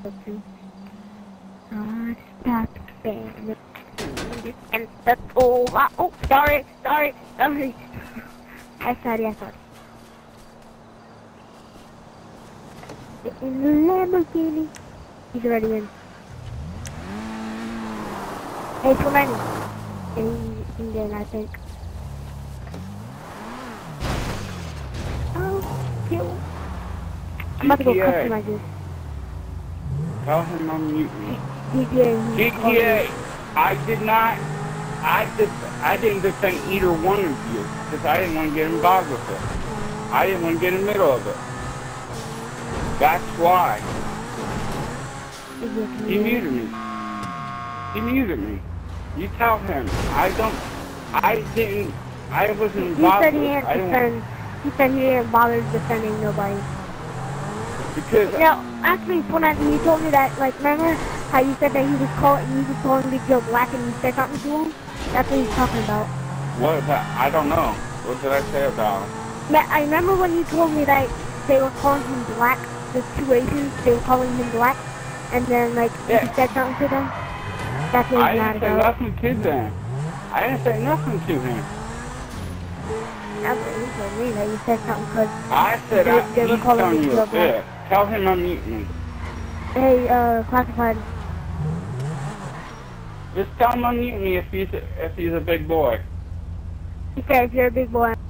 Stop band. And the oh, sorry. I'm sorry. In the Lamborghini. He's already in. Hey, it's remaining. He's in, I think. Oh, kill. I'm about to go customize this. Tell him I'm muting. GTA. I didn't defend either one of you because I didn't want to get involved with it. I didn't want to get in the middle of it. That's why. He muted me. You tell him. I wasn't involved with it. He said he didn't bother defending nobody. Because actually, when you told me that, like, remember how you said that he was calling Big Joe Black and you said something to him? That's what he's talking about. What is that? I don't know. What did I say about him? Yeah, I remember when you told me that they were calling him Black, the two Asians, they were calling him Black, and then, like, you said something to them? That's what he's mad about. I didn't say nothing to them. I didn't say nothing to him. That's what he told me, that you said something because I said they were calling Big Joe Black. Tell him unmute me. Hey, classified. Just tell him unmute me if he's a big boy. He said if you're a big boy.